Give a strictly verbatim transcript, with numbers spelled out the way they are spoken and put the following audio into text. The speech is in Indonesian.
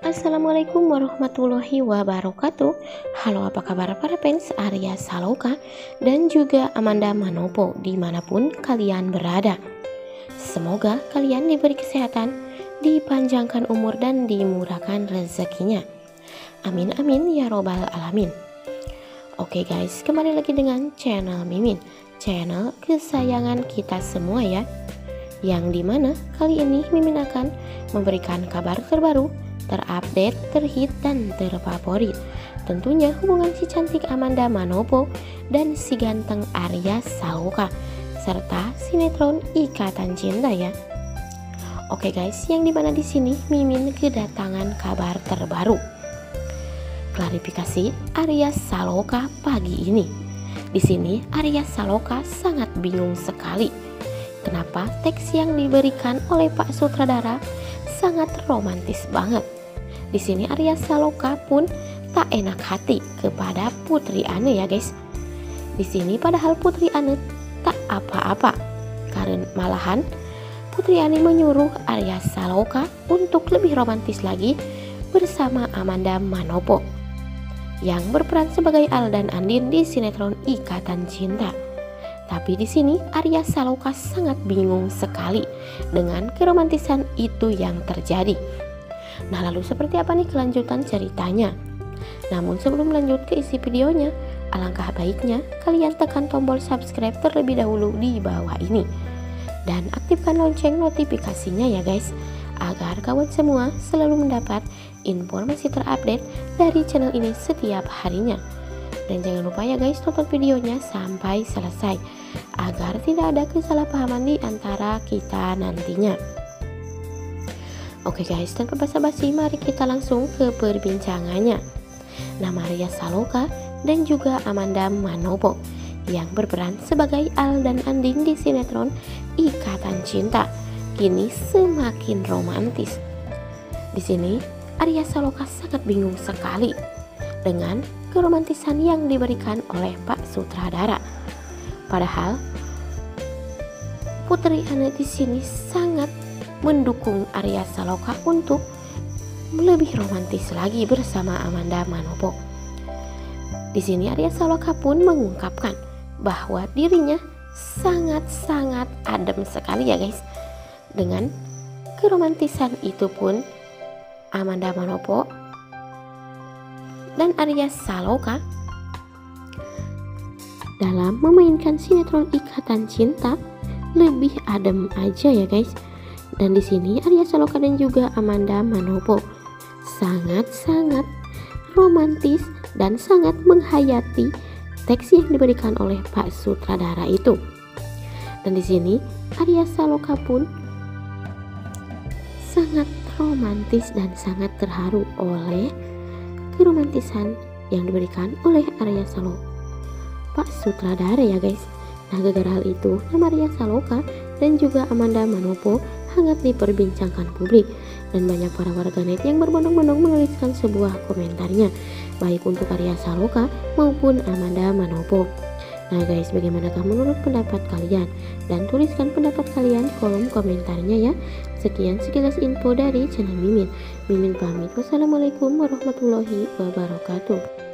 Assalamualaikum warahmatullahi wabarakatuh. Halo, apa kabar para fans Arya Saloka dan juga Amanda Manopo dimanapun kalian berada. Semoga kalian diberi kesehatan, dipanjangkan umur dan dimurahkan rezekinya. Amin amin ya robbal alamin. Oke guys, kembali lagi dengan channel Mimin, channel kesayangan kita semua ya. Yang dimana kali ini Mimin akan memberikan kabar terbaru, terupdate, terhit, dan terfavorit. Tentunya hubungan si cantik Amanda Manopo dan si ganteng Arya Saloka serta sinetron Ikatan Cinta ya. Oke guys, yang dimana di sini Mimin kedatangan kabar terbaru. Klarifikasi Arya Saloka pagi ini. Di sini Arya Saloka sangat bingung sekali. Kenapa teks yang diberikan oleh Pak Sutradara sangat romantis banget. Di sini Arya Saloka pun tak enak hati kepada Putri Ane ya guys. Di sini padahal Putri Ane tak apa-apa, karena malahan Putri Ane menyuruh Arya Saloka untuk lebih romantis lagi bersama Amanda Manopo yang berperan sebagai Al dan Andin di sinetron Ikatan Cinta. Tapi di sini Arya Saloka sangat bingung sekali dengan keromantisan itu yang terjadi. Nah, lalu seperti apa nih kelanjutan ceritanya? Namun sebelum lanjut ke isi videonya, alangkah baiknya kalian tekan tombol subscribe terlebih dahulu di bawah ini dan aktifkan lonceng notifikasinya ya guys, agar kawan semua selalu mendapat informasi terupdate dari channel ini setiap harinya. Dan jangan lupa ya guys, tonton videonya sampai selesai agar tidak ada kesalahpahaman di antara kita nantinya. Oke guys, tanpa basa-basi mari kita langsung ke perbincangannya. Nama Arya Saloka dan juga Amanda Manopo yang berperan sebagai Al dan Andin di sinetron Ikatan Cinta kini semakin romantis. Di sini Arya Saloka sangat bingung sekali dengan keromantisan yang diberikan oleh Pak Sutradara. Padahal Putri Ane di sini sangat mendukung Arya Saloka untuk lebih romantis lagi bersama Amanda Manopo. Di sini Arya Saloka pun mengungkapkan bahwa dirinya sangat-sangat adem sekali ya guys. Dengan keromantisan itu pun Amanda Manopo dan Arya Saloka dalam memainkan sinetron Ikatan Cinta lebih adem aja ya guys. Dan di sini Arya Saloka dan juga Amanda Manopo sangat-sangat romantis dan sangat menghayati teks yang diberikan oleh Pak Sutradara itu. Dan di sini Arya Saloka pun sangat romantis dan sangat terharu oleh keromantisan yang diberikan oleh Arya Saloka Pak Sutradara ya guys. Nah, gara-gara hal itu nama Arya Saloka dan juga Amanda Manopo hangat diperbincangkan publik dan banyak para warganet yang berbondong-bondong menuliskan sebuah komentarnya baik untuk Arya Saloka maupun Amanda Manopo. Nah guys, bagaimanakah menurut pendapat kalian? Dan tuliskan pendapat kalian di kolom komentarnya ya. Sekian sekilas info dari channel Mimin. Mimin pamit. Wassalamualaikum warahmatullahi wabarakatuh.